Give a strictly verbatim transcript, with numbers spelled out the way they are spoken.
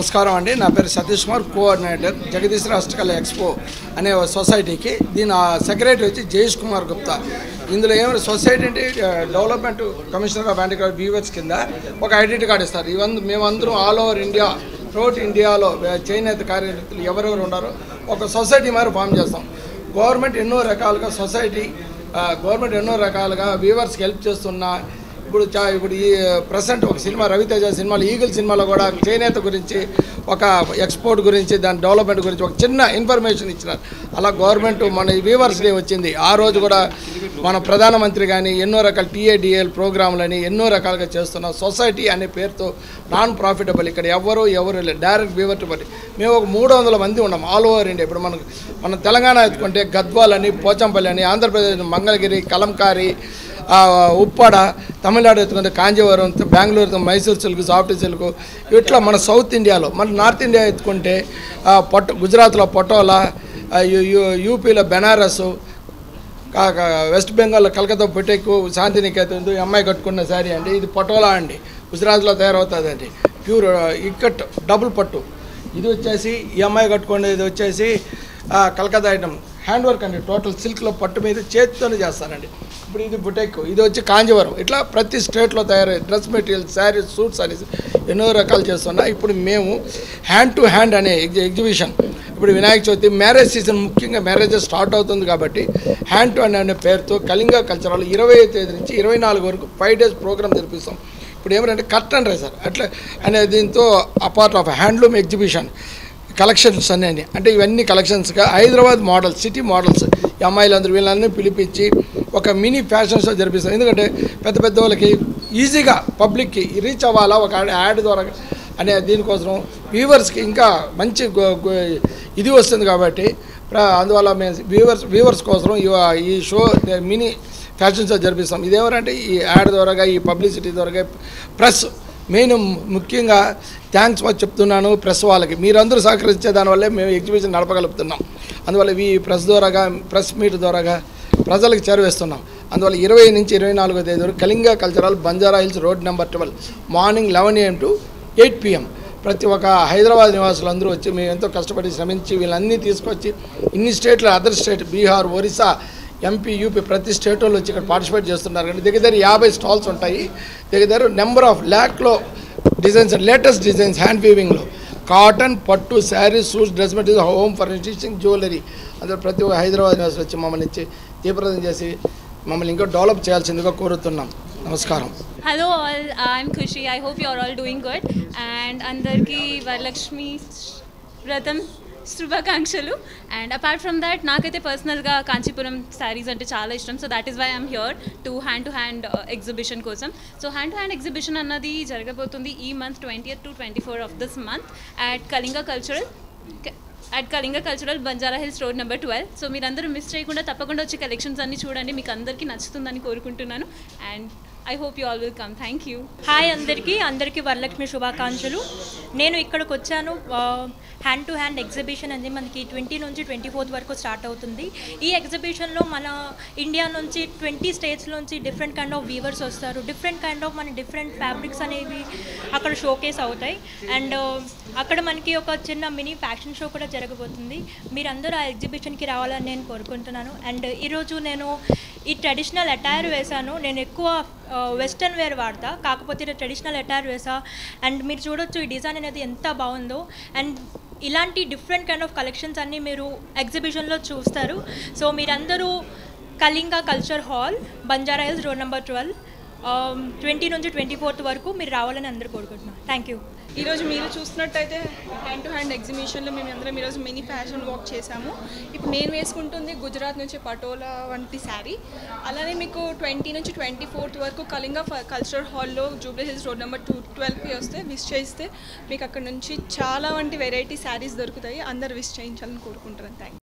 నమస్కారం అండి. నా పేరు సతీష్ కుమార్, కోఆర్డినేటర్ జగదీష్ రాష్ట్రకళ ఎక్స్పో అనే సొసైటీకి. దీని సెక్రటరీ వచ్చి జయేష్ కుమార్ గుప్తా. ఇందులో ఏమైనా సొసైటీ అంటే development commissioner of handicraft weavers కింద ఒక ఐడెంటిటీ కార్డు ఇస్తారు. ఇవన్నీ మేమందరం ఆల్ ఓవర్ ఇండియా త్రూఅవుట్ ఇండియాలో చేనేత కార్యకర్తలు ఎవరెవరు ఉన్నారో ఒక సొసైటీ మరి ఫామ్ చేస్తాం. గవర్నమెంట్ ఎన్నో రకాలుగా సొసైటీ గవర్నమెంట్ ఎన్నో రకాలుగా వీవర్స్కి హెల్ప్ చేస్తున్న ఇప్పుడు చా ఇప్పుడు ఈ ప్రజెంట్ ఒక సినిమా రవితేజ సినిమాలో ఈగల్ సినిమాలో కూడా చేనేత గురించి ఒక ఎక్స్పోర్ట్ గురించి దాని డెవలప్మెంట్ గురించి ఒక చిన్న ఇన్ఫర్మేషన్ ఇచ్చినారు. అలా గవర్నమెంట్ మన వీవర్స్ డే వచ్చింది, ఆ రోజు కూడా మన ప్రధానమంత్రి కానీ ఎన్నో రకాల టీఏడిఎల్ ప్రోగ్రాంలని ఎన్నో రకాలుగా చేస్తున్నాం. సొసైటీ అనే పేరుతో నాన్ ప్రాఫిటబుల్, ఇక్కడ ఎవరు ఎవరు లేదు, డైరెక్ట్ వీవర్ టు బట్టి మేము ఒక మూడు వందల మంది ఉన్నాం ఆల్ ఓవర్ ఇండియా. ఇప్పుడు మనకు మన తెలంగాణ ఎత్తుకుంటే గద్వాల్ అని, పోచంపల్లి అని, ఆంధ్రప్రదేశ్ మంగళగిరి, కలంకారి, ఉప్పాడ, తమిళనాడు ఎత్తుకుంటే Kanjeevaram, Bengaluru Mysore silk, soft silk, ఇట్లా మన సౌత్ ఇండియాలో. మన నార్త్ ఇండియా ఎత్తుకుంటే పొట్ట గుజరాత్లో పటోలా, యూపీలో బెనారస్, వెస్ట్ బెంగాల్లో కలకత్తా బొటెక్కు, శాంతినికేతన్ అమ్మాయి కట్టుకున్న శారీ అండి. ఇది పటోలా అండి, గుజరాత్లో తయారవుతుంది అండి. ప్యూర్ ఇక్కట్ డబుల్ పట్టు. ఇది వచ్చేసి ఈ అమ్మాయి కట్టుకునేది వచ్చేసి కలకత్తా ఐటమ్ హ్యాండ్ వర్క్ అండి. టోటల్ సిల్క్లో పట్టు మీద చేతితోనే చేస్తారండి. ఇప్పుడు ఇది బుటెక్, ఇది వచ్చి కాంజీవరం. ఇట్లా ప్రతి స్టేట్లో తయారయ్యే డ్రెస్ మెటీరియల్, శారీస్, సూట్స్ అనేసి ఎన్నో రకాలు చేస్తున్నా. ఇప్పుడు మేము హ్యాండ్ టు హ్యాండ్ అనే ఎగ్జిబిషన్, ఇప్పుడు వినాయక చవితి మ్యారేజ్ సీజన్, ముఖ్యంగా మ్యారేజెస్ స్టార్ట్ అవుతుంది కాబట్టి హ్యాండ్ టు హ్యాండ్ అనే పేరుతో కళింగ కల్చరల్ ఇరవై తేదీ నుంచి ఇరవై నాలుగు వరకు ఫైవ్ డేస్ ప్రోగ్రామ్ జరిపిస్తాం. ఇప్పుడు ఏమంటే కర్టన్ రైజర్ అట్లా అనే దీంతో apart of handloom exhibition collections అన్నీ, అంటే ఇవన్నీ కలెక్షన్స్గా హైదరాబాద్ మోడల్స్, సిటీ మోడల్స్, ఈ అమ్మాయిలందరూ వీళ్ళన్నీ పిలిపించి ఒక మినీ ఫ్యాషన్ షో జరిపిస్తాం. ఎందుకంటే పెద్ద పెద్ద వాళ్ళకి ఈజీగా పబ్లిక్కి రీచ్ అవ్వాలా ఒక యాడ్ ద్వారా అనే దీనికోసం వ్యూవర్స్కి ఇంకా మంచి ఇది వస్తుంది కాబట్టి అందువల్ల మేము వ్యూవర్స్ వ్యూవర్స్ కోసం ఈ షో మినీ ఫ్యాషన్ షో జరిపిస్తాం. ఇదేమంటే ఈ యాడ్ ద్వారాగా, ఈ పబ్లిసిటీ ద్వారాగా ప్రెస్ మెయిన్ ముఖ్యంగా థ్యాంక్స్ చెప్తున్నాను ప్రెస్ వాళ్ళకి. మీరందరూ సహకరించే దానివల్లే మేము ఎగ్జిబిషన్ నడపగలుగుతున్నాం. అందువల్ల ఈ ప్రెస్ ద్వారాగా, ప్రెస్ మీట్ ద్వారాగా ప్రజలకు చేరవేస్తున్నాం. అందువల్ల ఇరవై నుంచి ఇరవై నాలుగో తేదీ వరకు Kalinga cultural Banjara Hills road number twelve morning eleven AM to eight PM ప్రతి ఒక్క హైదరాబాద్ నివాసులు అందరూ వచ్చి మేము ఎంతో కష్టపడి శ్రమించి వీళ్ళన్నీ తీసుకొచ్చి ఇన్ని స్టేట్లో, other state Bihar, Orissa, MP, UP ప్రతి స్టేట్ వాళ్ళు వచ్చి ఇక్కడ పార్టిసిపేట్ చేస్తున్నారు. కానీ దగ్గర దగ్గర యాభై స్టాల్స్ ఉంటాయి. దగ్గర దగ్గర నెంబర్ ఆఫ్ ల్యాక్లో డిజైన్స్, లేటెస్ట్ డిజైన్స్ హ్యాండ్ వీవింగ్లో కాటన్, పట్టు, saris, suits, dress material, home furnishing, jewellery అందరూ ప్రతి ఒక్క హైదరాబాద్ నివాసులు వచ్చి మమ్మల్ని ఇచ్చి తీవ్రతం చేసి మమ్మల్ని ఇంకా డెవలప్ చేయాల్సిందిగా కోరుతున్నాం. నమస్కారం. Hello all, I'm Khushi. I hope you are all doing good. And అందరికీ వరలక్ష్మి వ్రతం శుభాకాంక్షలు. అండ్ అపార్ట్ ఫ్రమ్ దాట్ నాకైతే పర్సనల్గా కాంచీపురం శారీస్ అంటే చాలా ఇష్టం. So that is why I'm here to hand to hand exhibition కోసం. So hand to hand exhibition అన్నది జరగబోతుంది ఈ month twentieth to twenty four of this month at Kalinga cultural at Kalinga cultural Banjara Hills road number twelve. So మీరందరూ miss చేయకుండా తప్పకుండా వచ్చి collections అన్ని చూడండి. మీకు అందరికీ నచ్చుతుందని కోరుకుంటున్నాను. And I hope you all will come. Thank you. Hi అందరికీ అందరికీ వరలక్ష్మి శుభాకాంక్షలు. నేను ఇక్కడికి వచ్చాను. హ్యాండ్ టు హ్యాండ్ ఎగ్జిబిషన్ అనేది మనకి ట్వంటీ నుంచి ట్వంటీ ఫోర్త్ వరకు స్టార్ట్ అవుతుంది. ఈ ఎగ్జిబిషన్లో మన ఇండియా నుంచి ట్వంటీ స్టేట్స్ నుంచి డిఫరెంట్ కైండ్ ఆఫ్ వీవర్స్ వస్తారు. డిఫరెంట్ కైండ్ ఆఫ్ మన డిఫరెంట్ ఫ్యాబ్రిక్స్ అనేవి అక్కడ షోకేస్ అవుతాయి. అండ్ అక్కడ మనకి ఒక చిన్న మినీ ఫ్యాషన్ షో కూడా జరగబోతుంది. మీరందరూ ఆ ఎగ్జిబిషన్కి రావాలని నేను కోరుకుంటున్నాను. అండ్ ఈరోజు నేను ఈ ట్రెడిషనల్ అటైర్ వేశాను. నేను ఎక్కువ వెస్టర్న్ వేర్ వాడతా, కాకపోతే ఇది ట్రెడిషనల్ అటైర్ వేసా. అండ్ మీరు చూడొచ్చు ఈ డిజైన్ అనేది ఎంత బాగుందో. అండ్ ఇలాంటి డిఫరెంట్ కైండ్ ఆఫ్ కలెక్షన్స్ అన్నీ మీరు ఎగ్జిబిషన్లో చూస్తారు. సో మీరందరూ Kalinga culture hall, Banjara Hills road number twelve twenty నుంచి ట్వంటీ ఫోర్త్ వరకు మీరు రావాలని అందరూ కోరుకుంటున్నాను. Thank you. ఈరోజు మీరు చూస్తున్నట్టయితే హ్యాండ్ టు హ్యాండ్ ఎగ్జిబిషన్లో మేము అందరం ఈరోజు మినీ ఫ్యాషన్ వాక్ చేసాము. ఇప్పుడు నేను వేసుకుంటుంది గుజరాత్ నుంచి పటోలా వంటి శారీ. అలానే మీకు ట్వంటీ నుంచి ట్వంటీ ఫోర్త్ వరకు కళింగ కల్చరల్ హాల్లో Jubilee Hills road number two ట్వెల్వ్కి వస్తే విష్ చేస్తే మీకు అక్కడ నుంచి చాలా వంటి వెరైటీ శారీస్ దొరుకుతాయి. అందరు విష్ చేయించాలని కోరుకుంటున్నాను. Thank you.